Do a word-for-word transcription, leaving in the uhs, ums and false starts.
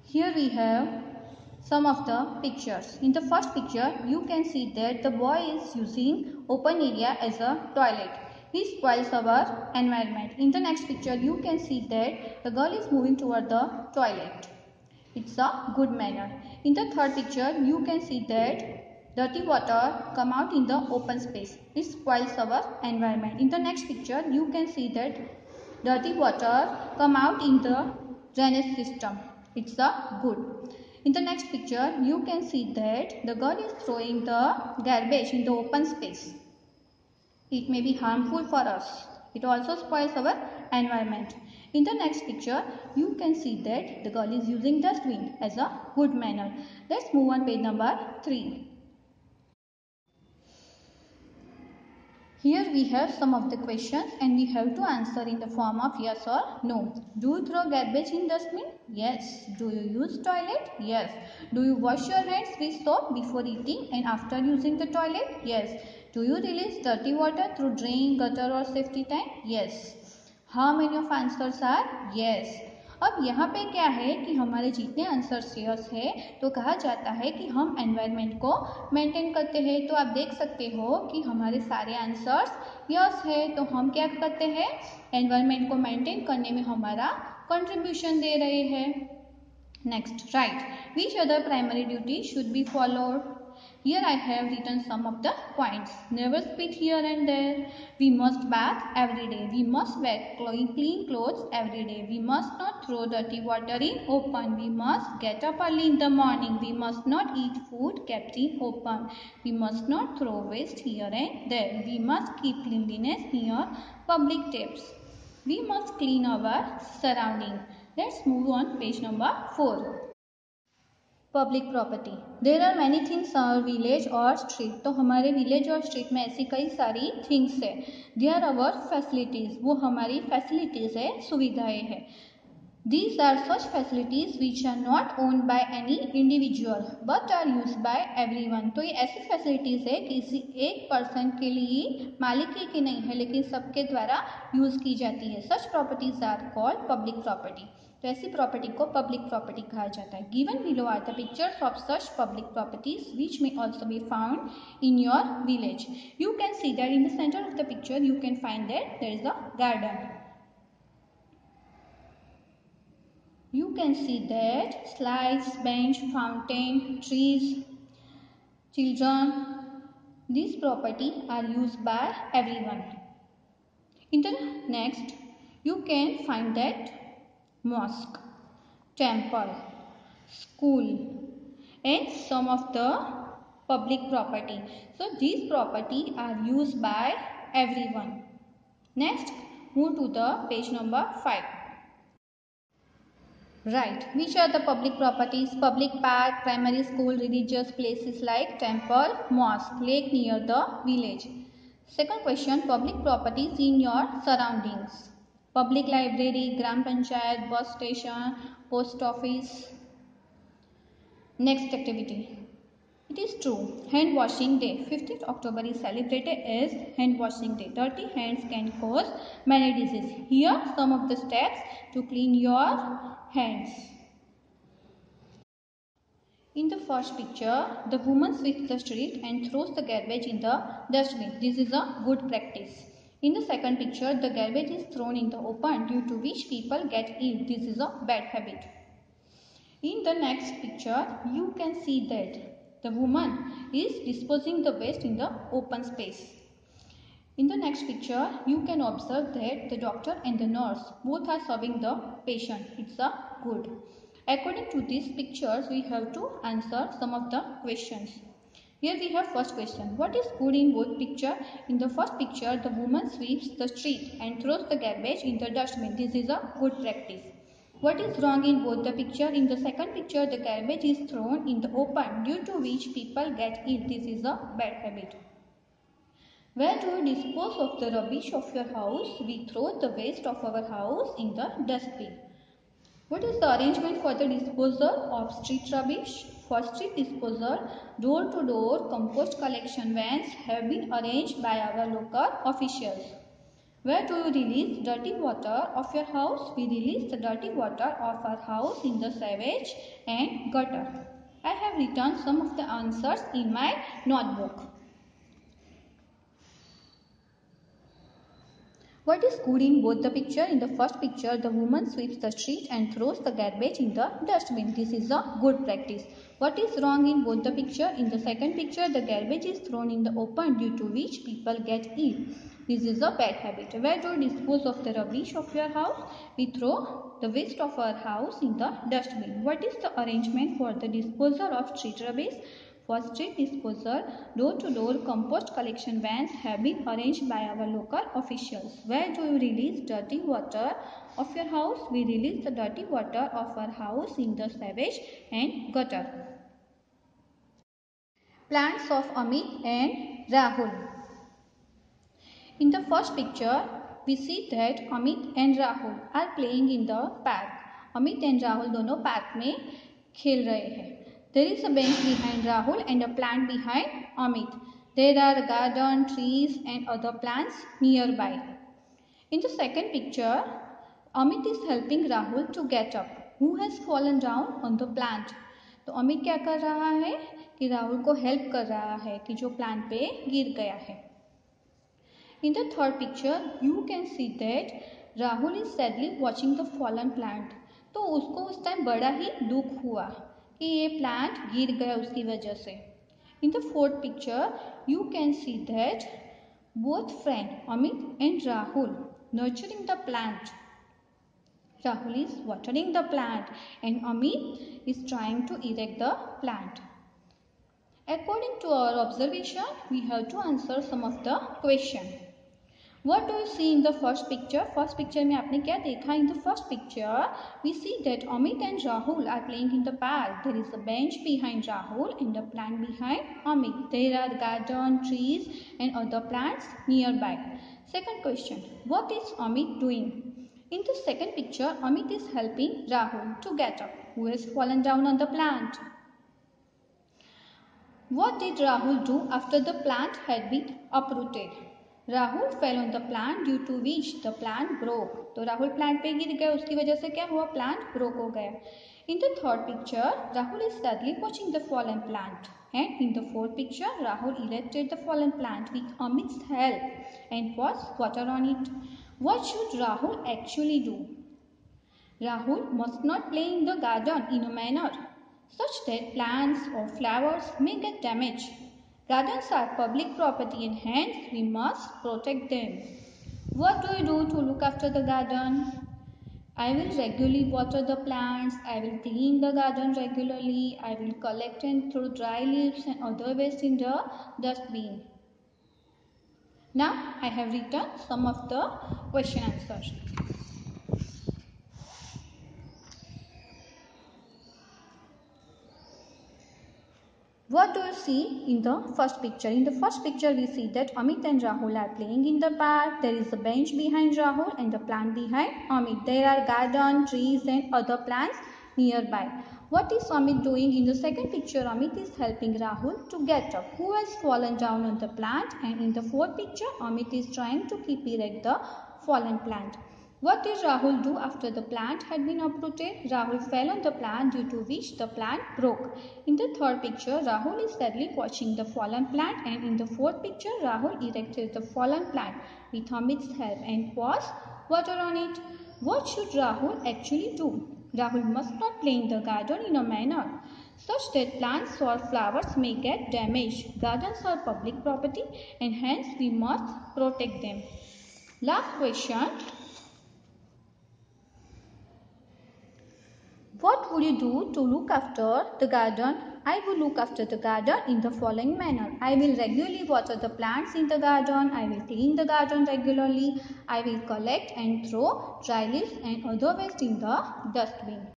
Here we have some of the pictures. In the first picture, you can see that the boy is using open area as a toilet. He spoils our environment. In the next picture, you can see that the girl is moving toward the toilet. It's a good manner. In the third picture, you can see that dirty water come out in the open space. It spoils our environment. In the next picture, you can see that dirty water come out in the drainage system. It's a good. In the next picture, you can see that the girl is throwing the garbage in the open space. It may be harmful for us. It also spoils our environment. In the next picture, you can see that the girl is using dustbin as a good manner. Let's move on page number three. Here we have some of the questions and we have to answer in the form of yes or no. Do you throw garbage in dustbin? Yes. Do you use toilet? Yes. Do you wash your hands with soap before eating and after using the toilet? Yes. Do you release dirty water through drain, gutter or safety tank? Yes. How many of answers are yes? अब यहाँ पे क्या है कि हमारे जितने answers yes है तो कहा जाता है कि हम एनवायरनमेंट को मेंटेन करते हैं। तो आप देख सकते हो कि हमारे सारे आंसर्स यस है। तो हम क्या करते हैं, एनवायरनमेंट को मेंटेन करने में हमारा कंट्रीब्यूशन दे रहे हैं। Next, write which other primary duty should be followed. Here I have written some of the points. Never spit here and there. We must bath every day. We must wear clean clothes every day. We must not throw dirty water in open. We must get up early in the morning. We must not eat food kept in open. We must not throw waste here and there. We must keep cleanliness near public taps. We must clean our surrounding. Let's move on page number four. Public property. There are many things our village और street. तो हमारे village और street में ऐसी कई सारी things है. They are our facilities. वो हमारी फैसिलिटीज है, सुविधाएं है. These are such facilities which are not owned by any individual but are used by everyone. तो ये ऐसी फैसिलिटीज है किसी एक पर्सन के लिए मालिकी की नहीं है लेकिन सबके द्वारा यूज की जाती है. Such properties are called public property. तो ऐसी प्रॉपर्टी को पब्लिक प्रॉपर्टी कहा जाता है. Given below are the pictures of such public properties which may also be found in your village. You can see that in the centre of the picture you can find that there is a garden. You can see that slides, bench, fountain, trees, children. These property are used by everyone. In the next, you can find that mosque, temple, school, and some of the public property. So these property are used by everyone. Next, move to the page number five. Right. Which are the public properties? Public park, primary school, religious places like temple, mosque, lake near the village. Second question, public properties in your surroundings. Public library, gram panchayat, bus station, post office. Next activity. It is true. Hand washing day. fifteenth October is celebrated as hand washing day. Dirty hands can cause many diseases. Here some of the steps to clean your hands. In the first picture, the woman sweeps the street and throws the garbage in the dustbin. This is a good practice. In the second picture, the garbage is thrown in the open due to which people get ill. This is a bad habit. In the next picture, you can see that the woman is disposing the waste in the open space. In the next picture, you can observe that the doctor and the nurse both are serving the patient. It's a good. According to these pictures, we have to answer some of the questions. Here we have first question. What is good in both picture? In the first picture, the woman sweeps the street and throws the garbage in the dustbin. This is a good practice. What is wrong in both the picture? In the second picture, the garbage is thrown in the open due to which people get ill. This is a bad habit. Where do you dispose of the rubbish of your house? We throw the waste of our house in the dustbin. What is the arrangement for the disposal of street rubbish? For street disposal, door-to-door compost collection vans have been arranged by our local officials. Where do you release dirty water of your house? We release the dirty water of our house in the sewage and gutter. I have written some of the answers in my notebook. What is good in both the picture? In the first picture, the woman sweeps the street and throws the garbage in the dustbin. This is a good practice. What is wrong in both the picture? In the second picture, the garbage is thrown in the open due to which people get ill. This is a bad habit. Where do you dispose of the rubbish of your house? We throw the waste of our house in the dustbin. What is the arrangement for the disposal of street rubbish? For street disposal, door-to-door compost collection vans have been arranged by our local officials. Where do you release dirty water of your house? We release the dirty water of our house in the sewage and gutter. Plants of Amit and Rahul. In the first picture, we see that Amit and Rahul are playing in the park. Amit and Rahul दोनों park में खेल रहे हैं. There is a bench behind Rahul and a plant behind Amit. There are garden, trees and other plants nearby. In the second picture, Amit is helping Rahul to get up, who has fallen down on the plant. तो अमित क्या कर रहा है कि राहुल को help कर रहा है कि जो प्लांट पे गिर गया है. In the third picture, you can see that Rahul is sadly watching the fallen plant. तो उसको उस टाइम बड़ा ही दुख हुआ कि ये प्लांट गिर गया उसकी वजह से. In the fourth picture, you can see that both friend Amit and Rahul nurturing the plant. Rahul is watering the plant and Amit is trying to erect the plant. According to our observation, we have to answer some of the question. What do you see in the first picture? First picture में आपने क्या देखा? In the first picture, we see that Amit and Rahul are playing in the park. There is a bench behind Rahul and a plant behind Amit. There are garden, trees and other plants nearby. Second question, what is Amit doing? In the second picture, Amit is helping Rahul to get up, who has fallen down on the plant. What did Rahul do after the plant had been uprooted? Rahul fell on the plant due to which the plant broke. तो Rahul plant पे गिर गया, उसकी वजह से क्या हुआ? Plant broke हो गया. In the third picture, Rahul is sadly watching the fallen plant. And in the fourth picture, Rahul erected the fallen plant with Amit's help and poured water on it. What should Rahul actually do? Rahul must not play in the garden in a manner such that plants or flowers may get damaged. Gardens are public property and hence we must protect them. What do I do to look after the garden? I will regularly water the plants. I will clean the garden regularly. I will collect and throw dry leaves and other waste in the dustbin. Now I have written some of the question answers. What do you see in the first picture? In the first picture, we see that Amit and Rahul are playing in the park. There is a bench behind Rahul and a plant behind Amit. There are garden, trees and other plants nearby. What is Amit doing? In the second picture, Amit is helping Rahul to get up, who has fallen down on the plant. And in the fourth picture, Amit is trying to keep erect the fallen plant. What did Rahul do after the plant had been uprooted? Rahul fell on the plant due to which the plant broke. In the third picture, Rahul is sadly watching the fallen plant, and in the fourth picture, Rahul erected the fallen plant with Amit's help and poured water on it. What should Rahul actually do? Rahul must not play in the garden in a manner such that plants or flowers may get damaged. Gardens are public property and hence we must protect them. Last question. What would you do to look after the garden? I will look after the garden in the following manner. I will regularly water the plants in the garden. I will clean the garden regularly. I will collect and throw dry leaves and other waste in the dustbin.